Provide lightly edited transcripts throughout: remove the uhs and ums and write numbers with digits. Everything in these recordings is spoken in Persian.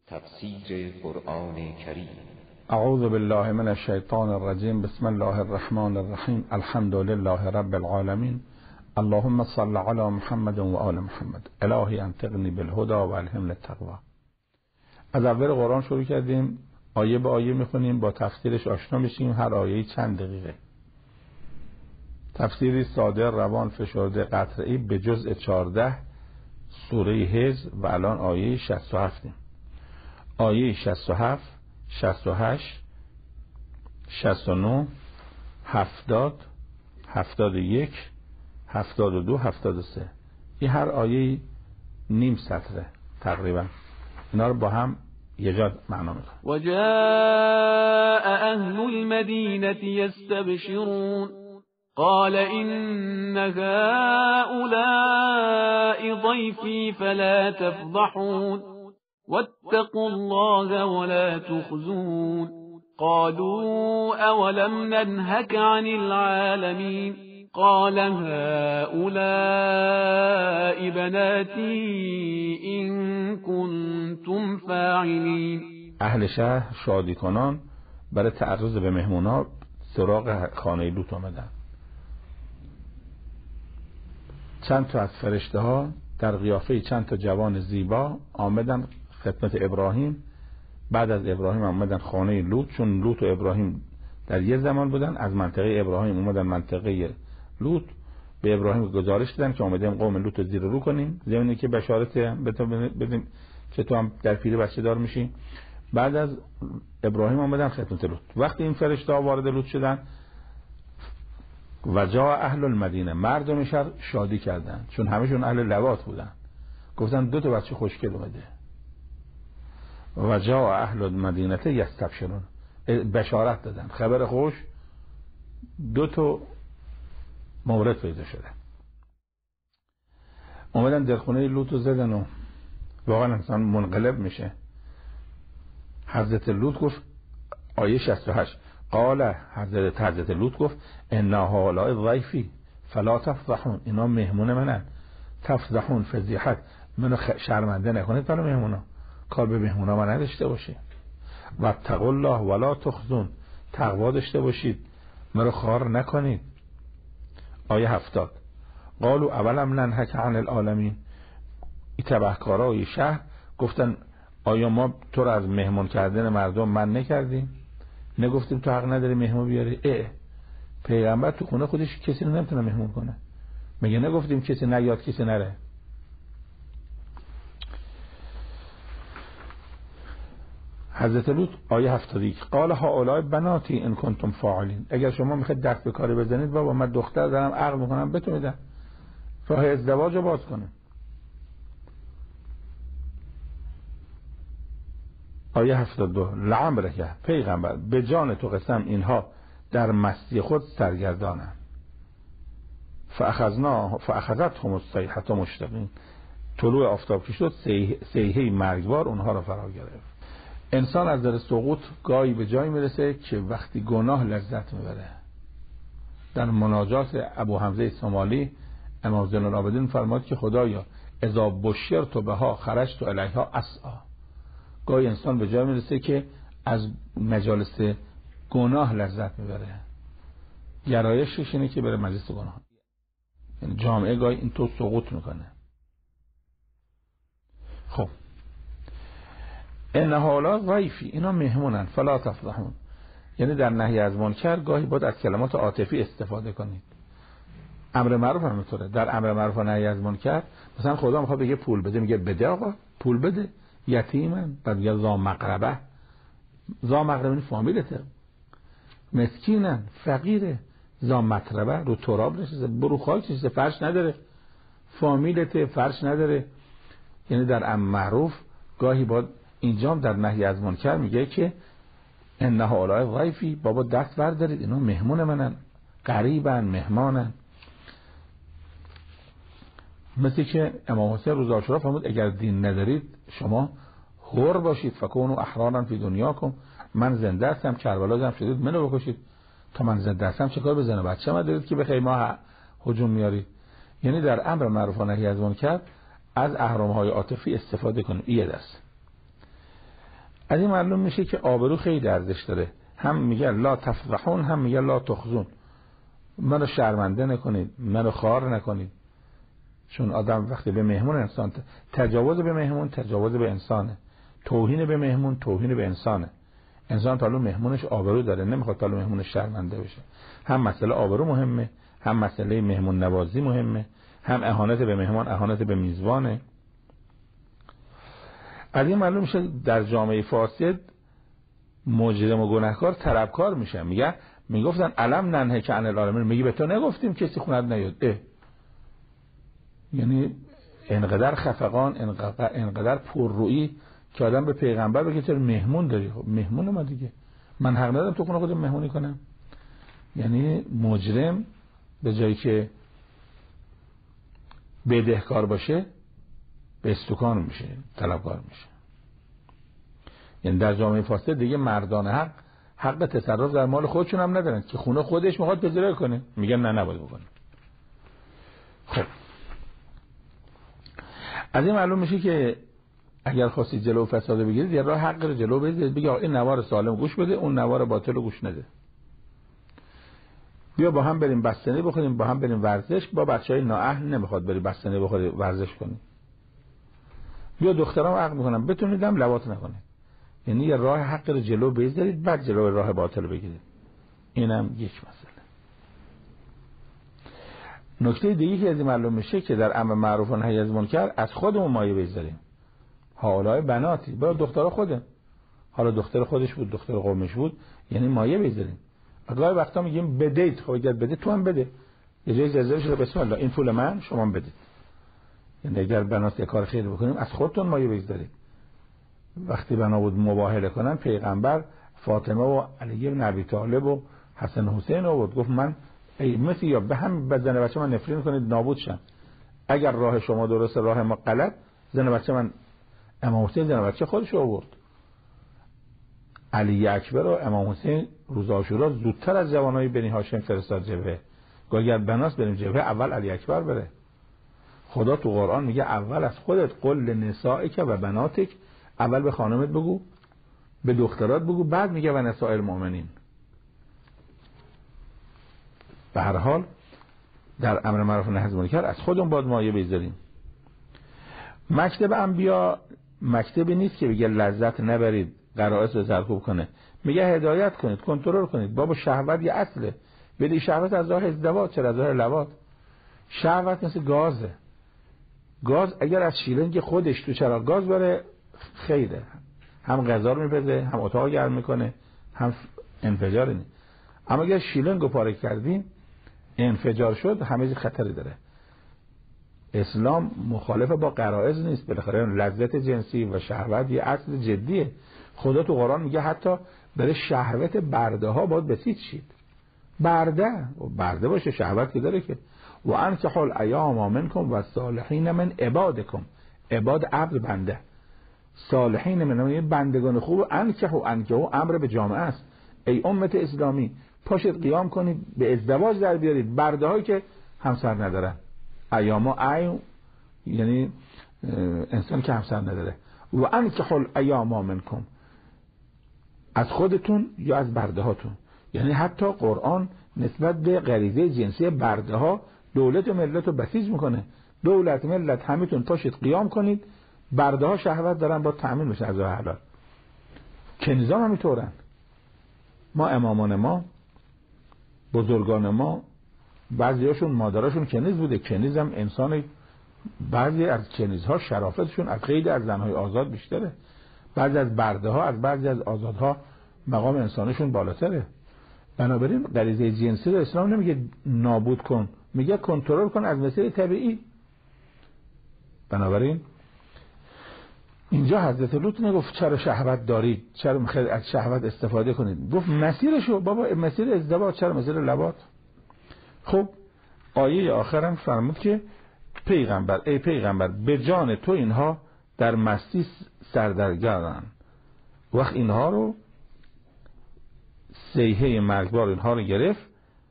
تفسیر قرآن کریم. اعوذ بالله من الشیطان الرجیم. بسم الله الرحمن الرحیم. الحمد لله رب العالمین. اللهم صل علی محمد و آل محمد. الهی انطقنی بالهدى و الهمنی التقوی. از اول قرآن شروع کردیم، آیه به آیه میخونیم، با تفسیرش آشنا میشیم. هر آیه چند دقیقه. تفسیری ساده، روان، فشرده، قطعی به جزء 14 سوره حجر و الان آیه 67. آیه 67 68 69 70 71 72 73. این هر آیه نیم سطره تقریبا. اینا رو با هم یه جا معنا میکنه. و جاء اهل المدینه یستبشرون قال إن هؤلاء ضيفي فلا تفضحون واتقوا الله ولا تخزون قالوا أولم ننهك عن العالمين قال هؤلاء بناتي إن كنتم فاعلين. اهل شهر شادی کنان برای تعرض به مهمونا سراغ خانه لوط آمدن. چند تا از فرشته ها در قیافه چند تا جوان زیبا آمدن خدمت ابراهیم. بعد از ابراهیم آمدن خانه لوط، چون لوط و ابراهیم در یه زمان بودن. از منطقه ابراهیم اومدن منطقه لوط، به ابراهیم گزارش دادن که آمدیم قوم لوط رو زیر رو کنیم، زمینی که بشارت بدیم که تو هم در پیری بچه دار میشی. بعد از ابراهیم آمدن خدمت لوط. وقتی این فرشته ها وارد لوط شدن، و جا اهل المدینه، مردم شهر شادی کردن، چون همشون اهل لواط بودن. گفتن 2 تا بچه خوشگل اومده. و جا اهل المدینه یستبشرون، بشارت دادن، خبر خوش. 2 تا مورد پیدا شده. اومدن در خونه لوط رو زدن و واقعا انسان منقلب میشه. حضرت لوط گفت، آیه 68، قال حضرت لوط گفت ان هؤلاء ضیفی فلا تفضحون، اینا مهمون منن. تفضحون فضیحت، منو شرمنده نکنید برای مهمونا، کار به مهمونا من نداشته باشید. و اتقوا الله ولا تخزون، تقوا داشته باشید، منو خار نکنید. آیه 70، قالوا اولم ننهک عن العالمین، این تبهکارای شهر گفتن آیا ما تو رو از مهمون کردن مردم من نکردیم؟ نگفتیم تو حق نداری مهمون بیاری؟ پیغمبر تو خونه خودش کسی رو نمیتونه مهمون کنه. مگه نگفتیم کسی نیاد کسی نره؟ حضرت لوط آیه 71، قال هؤلاء بناتی ان کنتم فاعلین، اگر شما میخواید دست به کاری بزنید بابا من دختر دارم عقل میکنم بهتون میدم، راه ازدواج رو باز کنه. آیه 72، لعمرک پیغمبر به جان تو قسم اینها در مستی خود سرگردانند. فاخذتهم الصیحة مشتقین، طلوع آفتاب که شد صیحه مرگبار اونها را فرا گرفت. انسان از در سقوط گاهی به جایی میرسه که وقتی گناه لذت میبره. در مناجات ابو حمزه سومالی امام زین العابدین فرمود که خدایا اذا بشرت بها خرجت الیها اسعی، گاهی انسان به جای میرسه که از مجالس گناه لذت میبره، گرایشش اینه که بره مجلس گناه. یعنی جامعه گاهی این تو سقوط میکنه. خب ان هؤلاء ضیفی، اینا مهمونن، فلا تفضحون، یعنی در نهی از منکر گاهی باید از کلمات عاطفی استفاده کنید. امر معروف هم اینطوره، در امر معروف و نهی از منکر مثلا خدا میخواد بگه پول بده، میگه بده آقا پول بده. یتیمن، بعد میگه ذا مقربه، ذا مقربه این فامیلته. مسکینن، فقیره. ذا متربه، رو تراب نشسته، برو خاک نشسته، فرش نداره، فامیلته، فرش نداره. یعنی در امر معروف گاهی باید اینجام در نهی از منکر میگه که ان هؤلاء ضیفی، بابا دست بردارید، اینا مهمون منن، غریبن، مهمانن. مثل که امام حسین روز عاشورا فرمود اگر دین ندارید شما حر باشید، فکونوا احرارا فی دنیاکم، من زنده هستم، کربلا زدم شدید منو بکشید، تا من زنده هستم چه کار بزنه بچه ما دارید که به خیمه هجوم میارید. یعنی در امر معروف و نهی از منکر از اهرم‌های عاطفی استفاده کنید. این دست. از این معلوم میشه که آبرو خیلی ارزش داره. هم میگه لا تفضحون، هم میگه لا تخزون. منو شرمنده نکنید، منو خوار نکنید. چون آدم وقتی به مهمون انسان تجاوز به مهمون تجاوز به انسانه، توهین به مهمون توهین به انسانه. انسان تا مهمونش آبرو داره، نمیخواد تا مهمونش شرمنده بشه. هم مسئله آبرو مهمه، هم مسئله مهمون نوازی مهمه، هم اهانت به مهمان اهانت به میزبانه. از این معلوم میشه در جامعه فاسد مجرم و گناهکار طلبکار میشن. میگفتن علم ننهه که عن العالمین، میگی به تو نگفتیم کسی خونت نیاد. یعنی انقدر خفقان، انقدر پررویی که آدم به پیغمبر بگه چرا مهمون داری؟ خب مهمون ما دیگه، من حق ندارم تو خودم مهمونی کنم. یعنی مجرم به جایی که بدهکار باشه به استکان میشه، طلبکار میشه. یعنی در جامعه فاسد دیگه مردان حق تصرف در مال خودشون هم ندارن که خونه خودش میخواد پذیرایی کنه، میگن نه نباید بکنه. خب از این معلوم میشه که اگر خواستید جلو فساد بگیرید یه راه حق رو جلو بگیرید، بگید این نوار سالم گوش بده، اون نوار باطل رو گوش نده. بیا با هم بریم بستنی بخوریم، با هم بریم ورزش. با بچهای نااهل نمیخواد بری بستنی بخوری ورزش کنی. بیا دخترام عقل میکنم بتونیدم لواط نکنید. یعنی یه راه حق رو جلو بگیرید، بعد جلو راه باطل بگیرید. اینم یک مسئله. نکته دیگه که از این معلوم میشه که در امر معروف و نهی از منکر از خودمون مایه بذاریم. حالای بناتی با دختر خودم، حالا دختر خودش بود دختر قومش بود، یعنی مایه بذاریم. گاهی وقتا میگیم بدید، خب اگر بده تو هم بده، یه جای زلزله شده بسم الله این پول من شما بدید. یعنی اگر بنات یه کار خیر بکنیم از خودتون مایه بذارید. وقتی بنا بود مباهله کنن پیغمبر فاطمه و علی بن ابی طالب و حسن حسین آورد، گفت من ای مثل یا به هم زن بچه من نفرین کنید نابود شم. اگر راه شما درسته راه ما غلط، زن بچه من امام حسین زن بچه خودش آورد. علی اکبر و امام حسین روز عاشورا زودتر از جوانای بنی هاشم فرستاد جبهه. اگر بناس بریم جبهه اول علی اکبر بره. خدا تو قرآن میگه اول از خودت قل لنسائک و بناتک، اول به خانمت بگو، به دخترات بگو، بعد میگه و نساء المؤمنین. به هر حال در امر معروف و نهی از منکر از خودمون باید مایه بذاریم. مکتب انبیا مکتبی نیست که بگه لذت نبرید غرائز رو سرکوب کنه، میگه هدایت کنید، کنترل کنید. بابا شهوت یه اصله، بدی شهوت از راه ازدواج چرا از راه لواط. شهوت مثل گازه. گاز اگر از شیلنگ خودش تو چراغ گاز بره خیره، هم غذا رو میپزه، هم اتاق گرم میکنه، هم انفجار نی. اما اگر شیلنگ رو پاره کردیم انفجار شد همه چیز خطری داره. اسلام مخالف با غرائز نیست، بالاخره لذت جنسی و شهوت یه اصل جدیه. خدا تو قرآن میگه حتی برای شهوت برده ها باید بسیط شید. برده باشه شهوت که داره که و انکحوا الایام منکم و صالحین من عبادکم. عباد عبد بنده، صالحین من بندگان خوب. انکحوا امر به جامعه است. ای امت اسلامی پاشید قیام کنید به ازدواج در بیارید برده هایی که همسر ندارن. ایاما یعنی انسان که همسر نداره. و انکحوا الایام منکم، از خودتون یا از برده هاتون. یعنی حتی قرآن نسبت به غریزه جنسی برده ها دولت و ملت رو بسیج میکنه. دولت ملت همیتون پاشید قیام کنید، برده ها شهوت دارن با تأمین بشه از راه حلال. کنیزان هم میطورن. ما امامان ما بزرگان ما بعضی هاشون مادراشون کنیز بوده. کنیز هم انسان، بعضی از کنیزها شرافتشون از خیلی از زنهای آزاد بیشتره. بعضی از برده ها از بعضی از آزادها مقام انسانشون بالاتره. بنابراین غریزه جنسی رو اسلام نمیگه نابود کن، میگه کنترل کن از مسیر طبیعی. بنابراین اینجا حضرت لوط نگفت چرا شهوت دارید، چرا میخواید از شهوت استفاده کنید، گفت مسیرشو بابا، مسیر ازدواج، چرا مسیر لواط. خب آیه آخرم فرمود که پیغمبر ای پیغمبر به جان تو اینها در مستی سردرگردن. وقت اینها رو صیحه مرگبار اینها رو گرفت.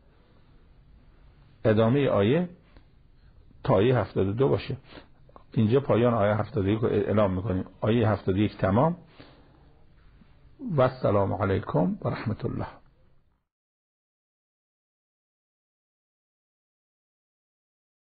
ادامه آیه تا آیه 72 باشه. اینجا پایان آیه 71 رو اعلام میکنیم. آیه 71 تمام. و السلام علیکم و رحمت الله.